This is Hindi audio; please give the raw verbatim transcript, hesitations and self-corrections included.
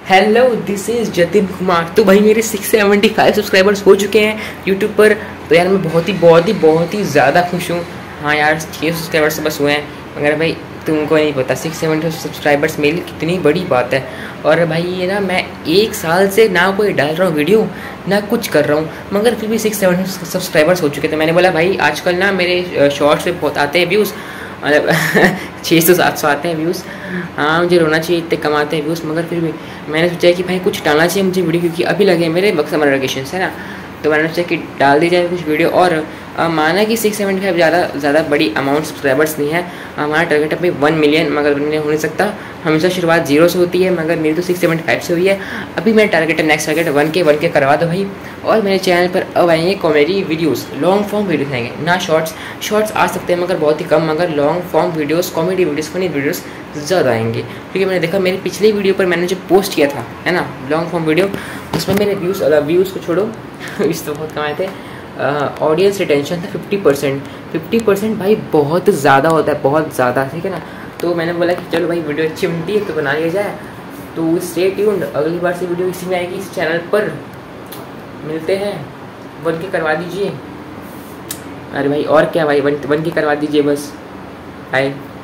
Hello, this is Jatin Kumar. तो भाई मेरे सिक्स सेवेंटी फाइव सब्सक्राइबर्स हो चुके हैं यूट्यूब पर। तो यार मैं बहुत ही बहुत ही बहुत ही ज़्यादा खुश हूँ। हाँ यार, छः सब्सक्राइबर्स बस हुए हैं, मगर भाई तुमको नहीं पता सिक्स सेवेंटी सब्सक्राइबर्स मेरे लिए कितनी बड़ी बात है। और भाई ये ना, मैं एक साल से ना कोई डाल रहा हूँ वीडियो, ना कुछ कर रहा हूँ, मगर फिर भी सिक्स सेवेंटी सब्सक्राइबर्स हो चुके थे। मैंने बोला भाई आजकल ना मेरे शॉर्ट्स पे बहुत आते हैं व्यूज़, मतलब छः सौ सात सौ आते हैं व्यूज़। हाँ मुझे रोना चाहिए, इतने कमाते हैं व्यूज़, मगर फिर भी मैंने सोचा कि भाई कुछ डालना चाहिए मुझे वीडियो, क्योंकि अभी लगे मेरे समर वेकेशन है ना। तो मैंने सोचा कि डाल दी जाए कुछ वीडियो। और आ, माना कि सिक्स सेवेंटी फाइव ज़्यादा ज़्यादा बड़ी अमाउंट सब्सक्राइबर्स नहीं है। हमारा टारगेट है भाई वन मिलियन, मगर वन मिलियन हो नहीं सकता। हमेशा शुरुआत जीरो से होती है, मगर मेरी तो सिक्स सेवेंटी फाइव से हुई है। अभी मेरा टारगेट है, next target one K one K करवा दो भाई। और मेरे चैनल पर अब आएंगे comedy videos, long form videos आएंगे, ना शॉर्ट्स। शॉर्ट्स आ सकते हैं मगर बहुत ही कम, मगर long form videos, comedy videos, funny videos ज़्यादा आएंगे। क्योंकि मैंने देखा मेरी पिछली वीडियो पर मैंने जो पोस्ट किया था है ना, लॉन्ग फॉर्म वीडियो, उसमें मेरे व्यूज़ व्यूज़ को छोड़ो व्यूज़ तो बहुत कमाए थे। ऑडियंस रिटेंशन था फिफ्टी परसेंट। फिफ्टी परसेंट भाई बहुत ज़्यादा होता है, बहुत ज़्यादा, ठीक है ना। तो मैंने बोला कि चलो भाई वीडियो अच्छी बनती है तो बना लिया जाए। तो स्टे ट्यून्ड, अगली बार से वीडियो इसी में आएगी, इस चैनल पर मिलते हैं। वन की करवा दीजिए। अरे भाई और क्या भाई, वन वन की करवा दीजिए बस। बाय।